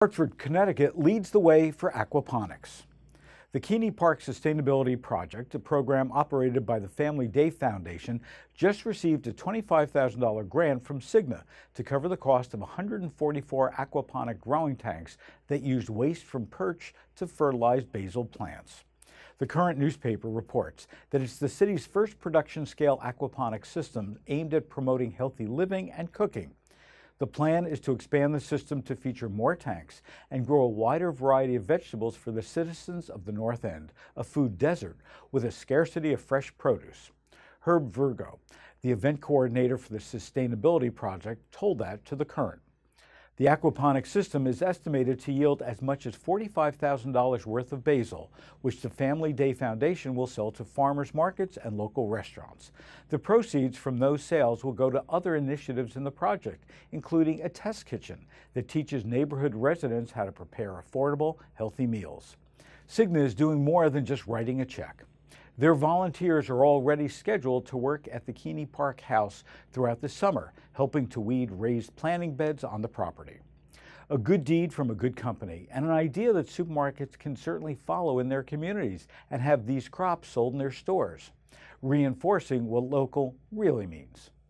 Hartford, Connecticut leads the way for aquaponics. The Keney Park Sustainability Project, a program operated by the Family Day Foundation, just received a $25,000 grant from Cigna to cover the cost of 144 aquaponic growing tanks that used waste from perch to fertilize basil plants. The Current newspaper reports that it's the city's first production-scale aquaponic system aimed at promoting healthy living and cooking. The plan is to expand the system to feature more tanks and grow a wider variety of vegetables for the citizens of the North End, a food desert with a scarcity of fresh produce. Herb Virgo, the event coordinator for the Sustainability Project, told that to The Current. The aquaponic system is estimated to yield as much as $45,000 worth of basil, which the Family Day Foundation will sell to farmers markets and local restaurants. The proceeds from those sales will go to other initiatives in the project, including a test kitchen that teaches neighborhood residents how to prepare affordable, healthy meals. Cigna is doing more than just writing a check. Their volunteers are already scheduled to work at the Keney Park house throughout the summer, helping to weed raised planting beds on the property. A good deed from a good company, and an idea that supermarkets can certainly follow in their communities and have these crops sold in their stores, reinforcing what local really means.